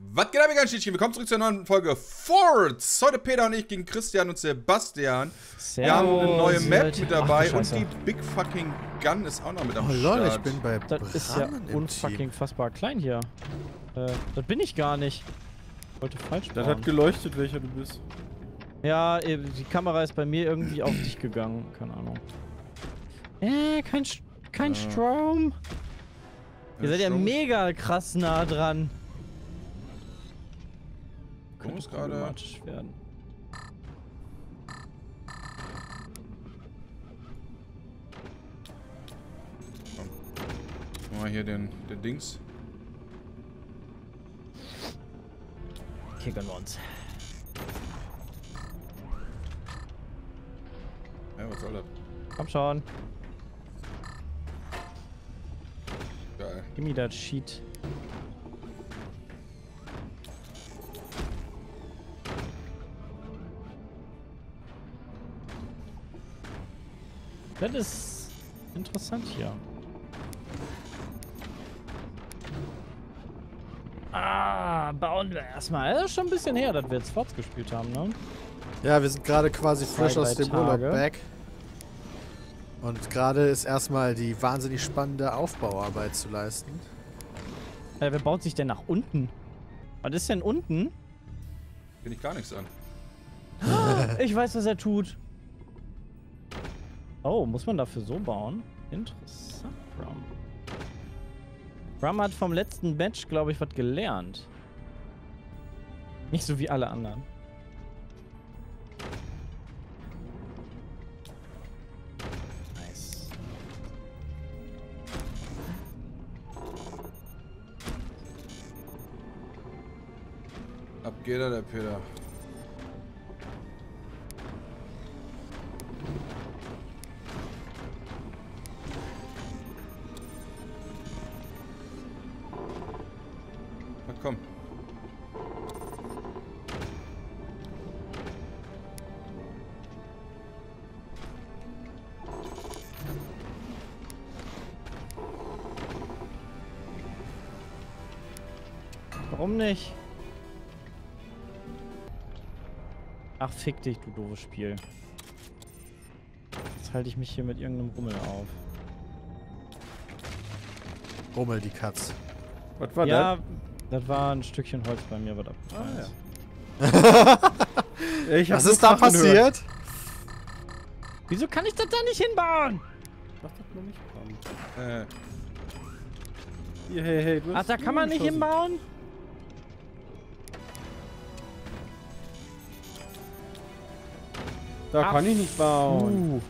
Was geht ab, ihr ganzen Schiedchen? Willkommen zurück zur neuen Folge Forts. Heute Peter und ich gegen Christian und Sebastian. Servus. Wir haben eine neue Map mit dabei Ach, und die Big Fucking Gun ist auch noch mit am Oh Start. lol, ich bin bei Das ist ja unfucking fassbar klein hier. Das bin ich gar nicht. Ich wollte falsch bauen. Das hat geleuchtet, welcher du bist. Ja, die Kamera ist bei mir irgendwie auf dich gegangen. Keine Ahnung. Kein Strom. Ihr seid ja mega krass nah dran. Könnte problematisch werden. Mal hier den Dings. Kickern wir uns. Ja, was soll das? Komm schon. Geil. Gib mir das Sheet. Das ist interessant hier. Bauen wir erstmal. Das ist schon ein bisschen her, dass wir jetzt Forts gespielt haben, ne? Ja, wir sind gerade quasi frisch aus dem Urlaub Tage. back. Und gerade ist erstmal die wahnsinnig spannende Aufbauarbeit zu leisten. Wer baut sich denn nach unten? Was ist denn unten? Bin ich gar nichts an. Ich weiß, was er tut. Oh, muss man dafür so bauen? Interessant, Bram. Bram hat vom letzten Match, glaube ich, was gelernt. Nicht so wie alle anderen. Nice. Ab geht er, der Peter. Na komm. Warum nicht? Ach, fick dich, du doofes Spiel. Jetzt halte ich mich hier mit irgendeinem Rummel auf. Rummel die Katz. Was war Ja, das war ein Stückchen Holz bei mir, was abgefallen ist. das? Ich hab Was nur ist da Krachen gehört. passiert? Wieso kann ich das da nicht hinbauen? Mach das noch nicht dran. Hier, hey, du Ach, hast da kann man nicht geschossen. hinbauen? Da Ach, kann ich nicht bauen.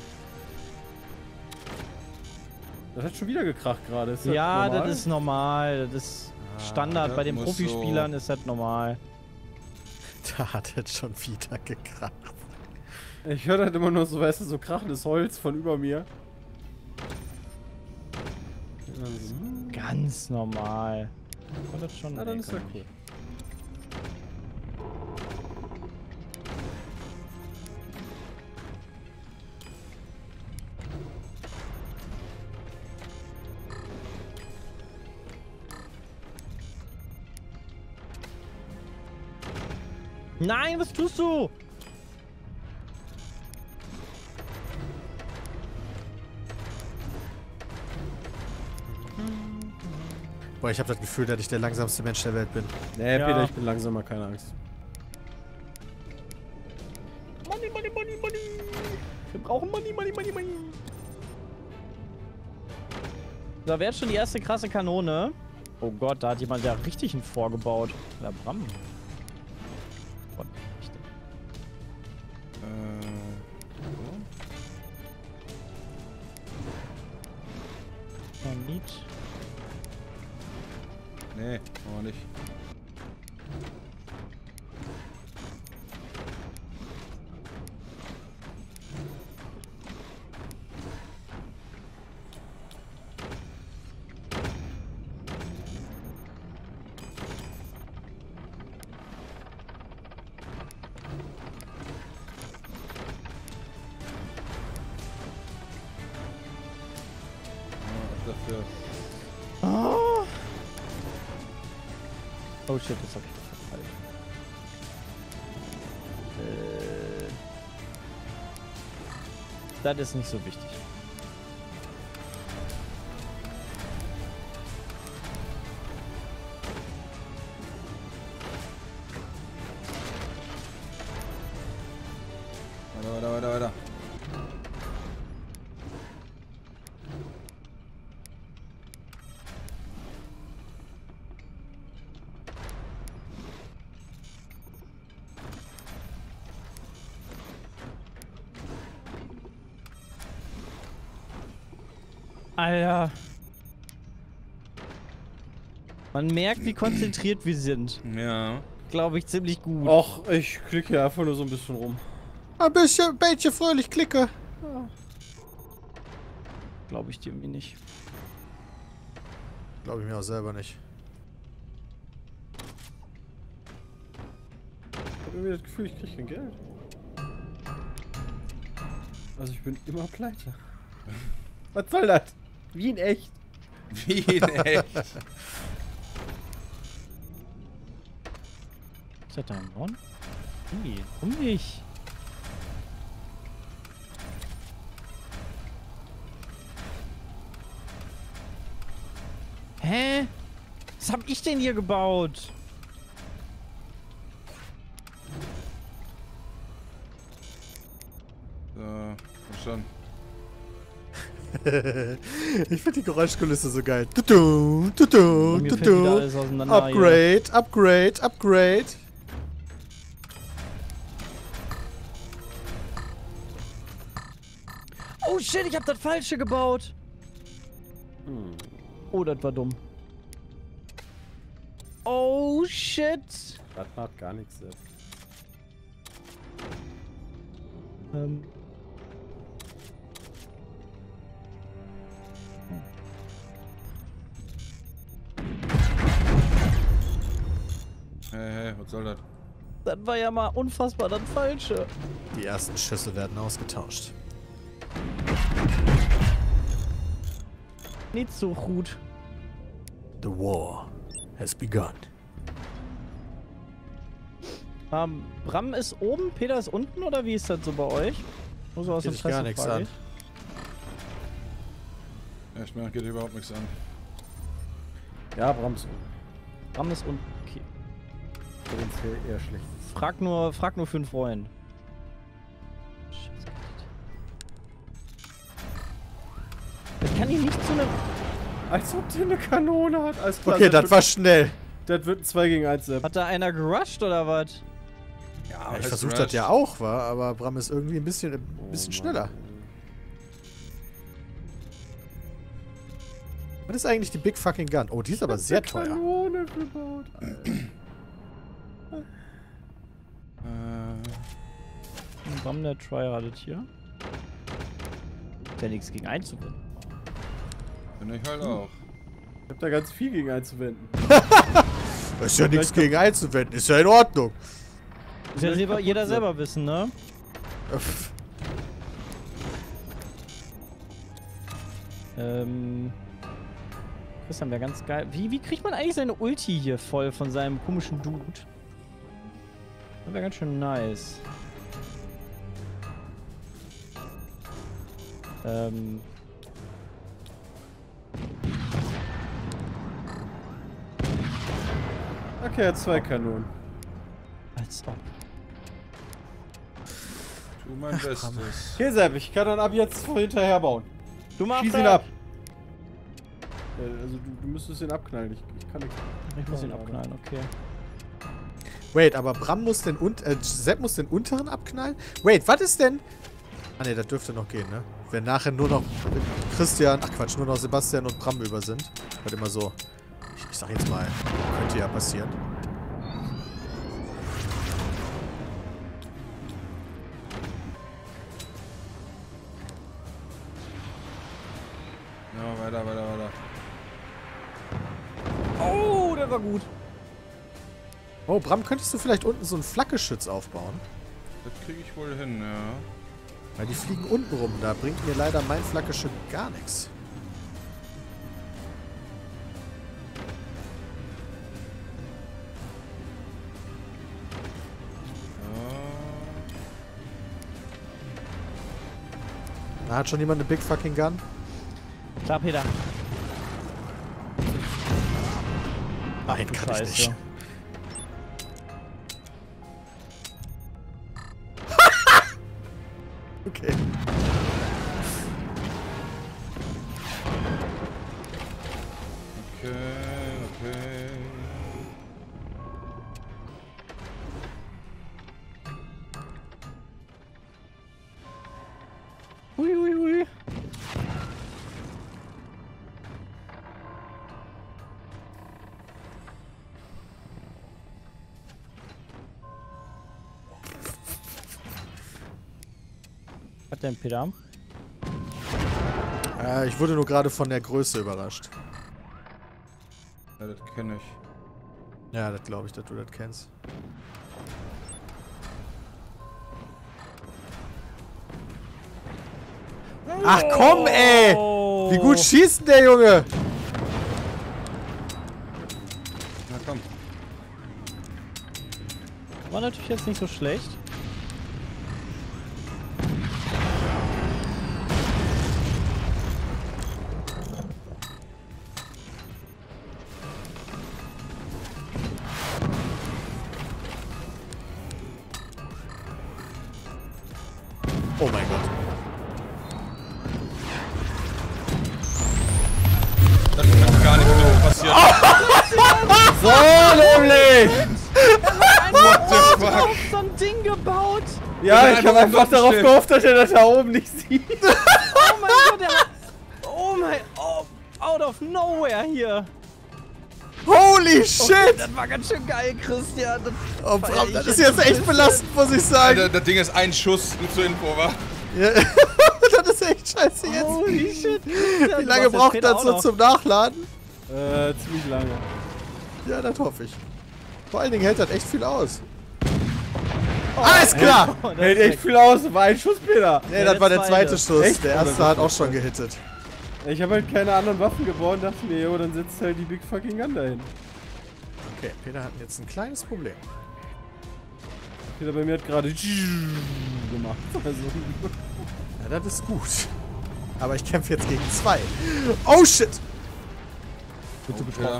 Das hat schon wieder gekracht gerade. Ist Ja, normal? das ist normal. Das ist Standard. das Bei den muss Profispielern ist das normal. Da hat jetzt schon wieder gekracht. Ich höre halt immer nur so, weißt du, so krachendes Holz von über mir. Ganz normal. Und das schon Na, dann ist ja cool. Nein, was tust du? Boah, ich habe das Gefühl, dass ich der langsamste Mensch der Welt bin. Nee, Ja. Peter, ich bin langsamer, keine Angst. Money, money, money, money. Wir brauchen Money, money, money, money. Da wäre jetzt schon die erste krasse Kanone. Oh Gott, da hat jemand ja richtig einen vorgebaut. Der Bram. Gott, echt. Nicht. Nee, aber nicht. dafür. Oh. Oh shit, das hab ich falsch. Das ist nicht so wichtig. Weiter. Alter. Man merkt, wie konzentriert wir sind. Ja. Glaube ich, ziemlich gut. Och, ich klicke hier einfach nur so ein bisschen rum. Ein bisschen fröhlich klicke. Glaube ich dir irgendwie nicht. Glaube ich mir auch selber nicht. Ich habe irgendwie das Gefühl, ich kriege kein Geld. Also ich bin immer pleite. Was soll das? Wie in echt. Wie in echt. Ist das da ein Ron? Nee, warum nicht? Hä? Was hab ich denn hier gebaut? So, komm schon. Ich finde die Geräuschkulisse so geil. Tutu, tutu, Mir fällt wieder tutu. alles auseinander hier. Upgrade. Oh shit, ich hab das Falsche gebaut. Oh, das war dumm. Oh shit. Das macht gar nichts selbst. Hey, was soll das? Das war ja mal unfassbar das Falsche. Die ersten Schüsse werden ausgetauscht. Nicht so gut. The war has begun. Bram ist oben, Peter ist unten, oder wie ist das so bei euch? Nur so aus Geht dich gar nichts frage an. ich. Ja, ich merke, geht überhaupt nichts an. Ja, Brams. Bram ist unten. Okay. Für den Ziel eher schlecht. Frag nur für einen Freund. Das kann ich nicht zu einem... Als ob der eine Kanone hat. Alles klar. Okay, das war schnell. Das wird ein 2 gegen 1 Sepp. Hat da einer gerusht oder was? Ja, Ich versuche das ja auch, aber Bram ist irgendwie ein bisschen schneller. Was ist eigentlich die Big Fucking Gun? Oh, die ist aber sehr teuer. Kanone gebaut. Bram, der Tryhardet hier. Ist ja nichts gegen einzuwenden. Bin ich halt auch. Ich hab da ganz viel gegen einzuwenden. Das ist ja nichts gegen einzuwenden. Ist ja in Ordnung. Muss ja jeder selber wissen, ne? Christian wäre ganz geil. Wie kriegt man eigentlich seine Ulti hier voll von seinem komischen Dude? Das wäre ganz schön nice. Okay, er hat 2 Kanonen. Als ob. Tu mein Bestes. Okay, Sepp, ich kann dann ab jetzt hinterher bauen. Du machst Schieß das. ihn ab. Also du müsstest ihn abknallen. Ich kann nicht. Ich muss ihn abknallen, okay. Wait, aber Bram muss den Sepp muss den unteren abknallen? Wait, was ist denn? Ah ne, das dürfte noch gehen, ne? Wenn nachher nur noch Christian, ach Quatsch, nur noch Sebastian und Bram über sind. Wird immer so. Ich sag jetzt mal, könnte ja passieren. Ja, weiter. Oh, der war gut. Oh, Bram, könntest du vielleicht unten so ein Flakgeschütz aufbauen? Das kriege ich wohl hin, ja. Weil die fliegen unten rum. Da bringt mir leider mein Flakgeschütz gar nichts. Hat schon jemand eine Big Fucking Gun? Klar, Peter. Nein, kann ich nicht. Okay. Okay. Hui, hui, hui. Was denn, Peter? Ich wurde nur gerade von der Größe überrascht. Ja, das kenne ich. Ja, das glaube ich, dass du das kennst. Ach komm, ey! Wie gut schießt denn der Junge? Na komm. War natürlich jetzt nicht so schlecht. Oh mein Gott. Das kann gar nicht so passieren. So nämlich! What the fuck? Auf so ein Ding gebaut! Ja, Ich ich bin habe einfach einfach darauf stehen. gehofft, dass er das da oben nicht sieht. Oh mein Gott, der hat... Oh mein... Oh, out of nowhere hier! Holy Okay, shit! das war ganz schön geil, Christian. Das Oh, Bram, das ist jetzt echt belastend, muss ich sagen. Alter, das Ding ist ein Schuss, nur zur Info, wa? Ja. Das ist echt scheiße jetzt. Holy shit. Wie lange braucht das so zum Nachladen? Ziemlich lange. Ja, das hoffe ich. Vor allen Dingen hält das echt viel aus. Alles klar! Oh, das Hält ist echt viel aus, war ein Schuss, Peter. Nee, das war der zweite. zweite Schuss. Echt? Der erste hat auch schon gehittet. Ich habe halt keine anderen Waffen gebaut und dachte mir, jo, dann setzt halt die Big Fucking Gun dahin. Okay, Peter hat jetzt ein kleines Problem. Peter bei mir hat gerade gemacht. Also, Ja, das ist gut. Aber ich kämpfe jetzt gegen 2. Oh shit! Bist du getroffen?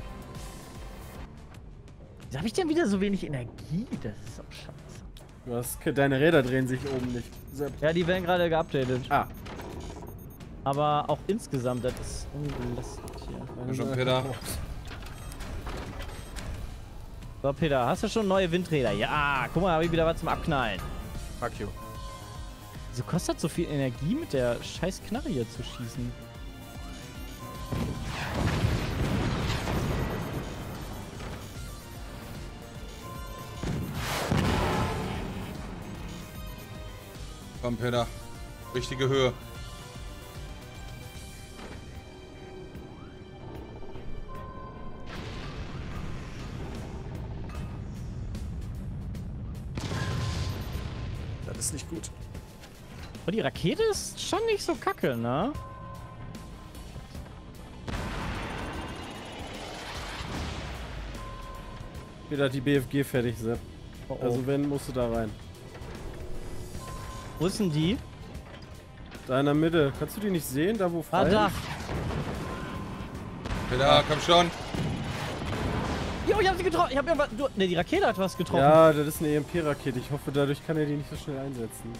Wieso hab ich denn wieder so wenig Energie? Das ist so scheiße. du hast, deine Räder drehen sich oben nicht. Sepp. Ja, die werden gerade geupdatet. Ah. Aber auch insgesamt, das ist ungelästigt hier. Ja, schon, Peter. So, Peter, hast du schon neue Windräder? Ja, guck mal, habe ich wieder was zum Abknallen. Fuck you. Wieso kostet so viel Energie, mit der scheiß Knarre hier zu schießen? Komm, Peter. Richtige Höhe. Das ist nicht gut. Und die Rakete ist schon nicht so kacke, ne? Peter hat die BFG fertig, Sepp. Oh, oh. Also wenn, musst du da rein. Wo ist denn die? Da in der Mitte. Kannst du die nicht sehen, da wo frei Ah, da. ist? Peter, komm schon. Jo, ich hab sie getroffen. Ich hab irgendwas... Ne, die Rakete hat was getroffen. Ja, das ist eine EMP-Rakete. Ich hoffe, dadurch kann er die nicht so schnell einsetzen.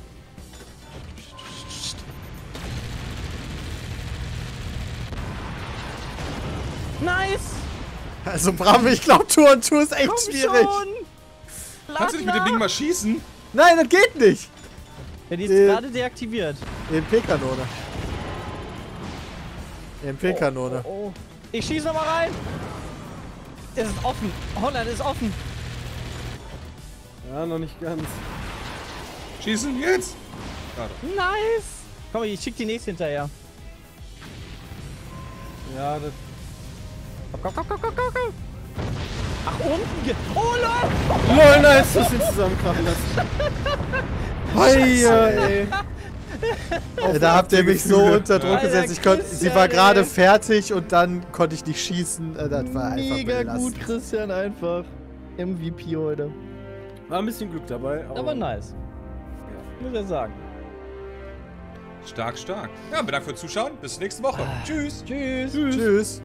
Nice! Also Bram, ich glaube Tour und Tour ist echt Komm schwierig. schon! Kannst du nicht mit dem Ding mal schießen? Nein, das geht nicht. Ja, die ist gerade deaktiviert. EMP-Kanone. EMP-Kanone. Oh, oh. Ich schieße nochmal rein! Es ist offen. Holland ist offen. Ja, noch nicht ganz. Schießen, jetzt! Schade. Nice! Komm, ich schick die nächste hinterher. Ja, das... Komm, komm, komm, komm, komm, komm. Ach, unten. Oh, Lol! LOL, nice, dass du ihn zusammenkrachen lässt. Heia, ey. Da habt ihr mich so unter Druck Alter, gesetzt. Ich konnte, sie Christian, war gerade ey. fertig und dann konnte ich nicht schießen. Das war einfach Mega belastend. gut, Christian, einfach. MVP heute. War ein bisschen Glück dabei, Aber nice. Muss ich sagen. Stark, stark. Ja, bedankt fürs Zuschauen. Bis nächste Woche. Tschüss. Tschüss. Tschüss.